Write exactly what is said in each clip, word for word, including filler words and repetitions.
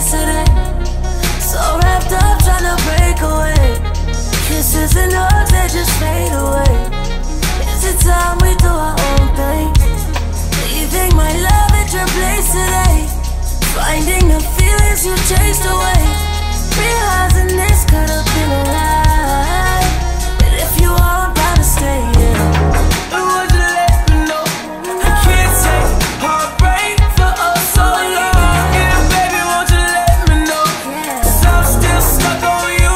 yesterday. So wrapped up trying to break away. Kisses and hugs, they just fade away. Is it time we do our own thing? Leaving my love at your place today. Finding the feelings you chased away. Realizing this could have been a lie. But if you are, I'm proud to stay, yeah. Would you let me know? I can't take heartbreak for us so long. Yeah, baby, won't you let me know? Cause I'm still stuck on you.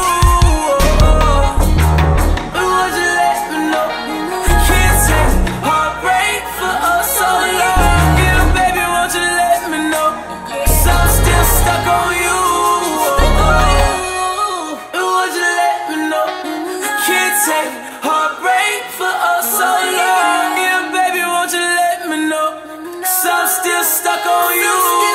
Would you let me know? I can't take heartbreak for us so long. Yeah, baby, won't you let me know? Cause I'm still stuck on you. Would you let me know? I can't take heartbreak for us so long. Yeah, baby, won't you let me know? Cause I'm still stuck on you.